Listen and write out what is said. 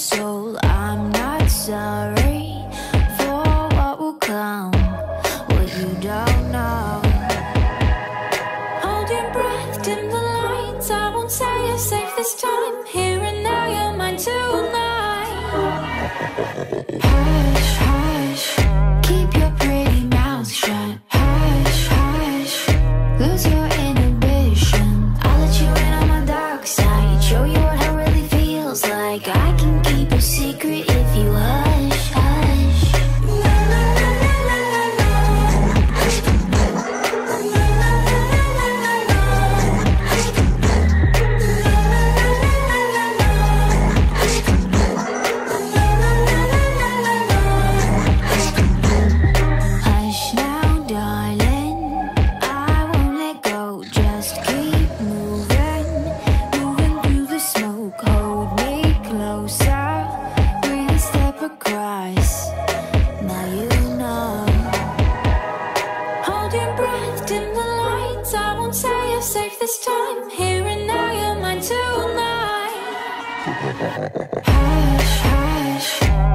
soul. I'm not sorry for what will come, what you don't know. Hold your breath, dim the lights. I won't say you're safe this time. Here and now, you're mine tonight. Hush, hush, keep your pretty mouth shut. Hush, hush, lose your inhibition. I'll let you in on my dark side, show you what I really feels like. I can keep a secret if you hush, hush. Hush now, darling, I won't let go. Just keep moving, moving through the smoke. Hold me closer, we step across. Now you know. Hold your breath, dim the lights. I won't say you're safe this time. Here and now, you're mine tonight. Hush, hush,